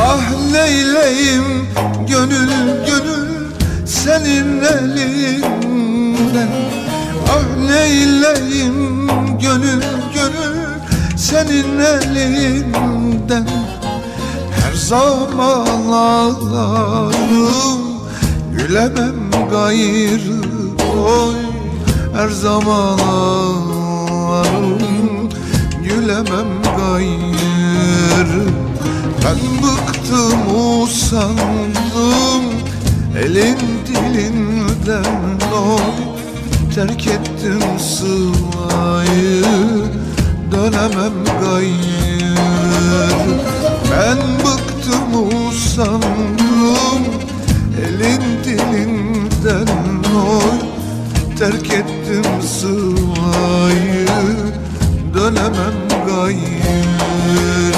Ah neyleyim gönül gönül senin elinden. Ah neyleyim gönül gönül senin elinden. Her zaman ağlarım, gülemem gayrı oy. Her zaman ağlarım, gülemem gayrı. Ben bıktım usandım elin dilinden oy. Terk ettim sıvayı, dönemem gayrı. Ben bıktım usandım elin dilinden oy. Terk ettim sıvayı, dönemem gayrı.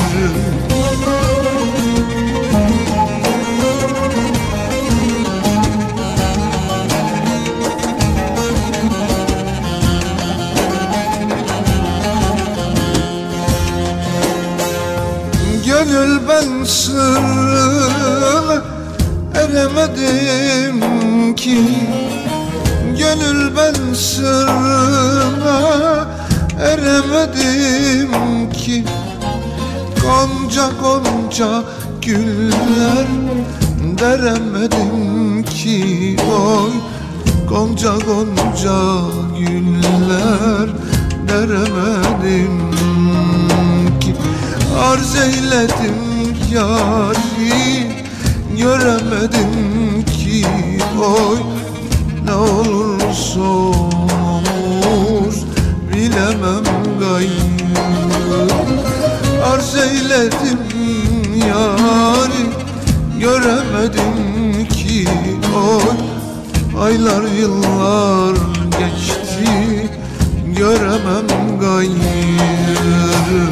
Gönül ben sırrına eremedim ki. Gönül ben sırrına eremedim ki. Gonca gonca güller deremedim ki oy. Gonca gonca güller deremedim ki. Arz eyledim yâri, göremedim ki oy. Ne olursa olur, bilemem gayrı. Arz eyledim yâri, göremedim ki oy. Aylar yıllar geçti, göremem gayrı.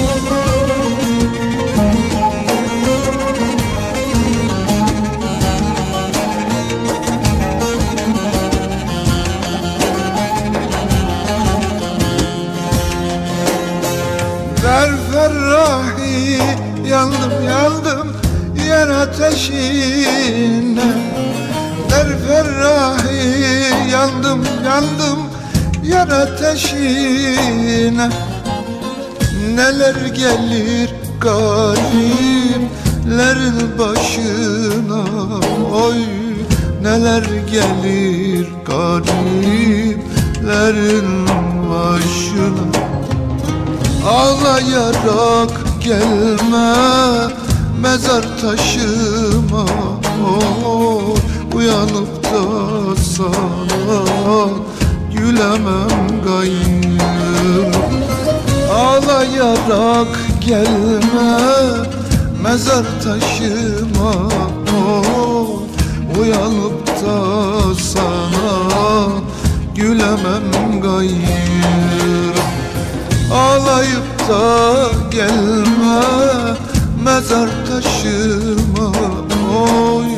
Der ferrahi yandım yandım yer ateşine. Der ferrahi yandım yandım yer ateşine. Neler gelir gariplerin başına oy. Neler gelir gariplerin başına. Ağlayarak gelme mezar taşıma oy. Uyanıp da sana gülemem gayrı. Ağlayarak gelme mezar taşıma oy. Uyanıp da sana gülemem gayrı. Ağlayıp da gelme mezar taşıma oy.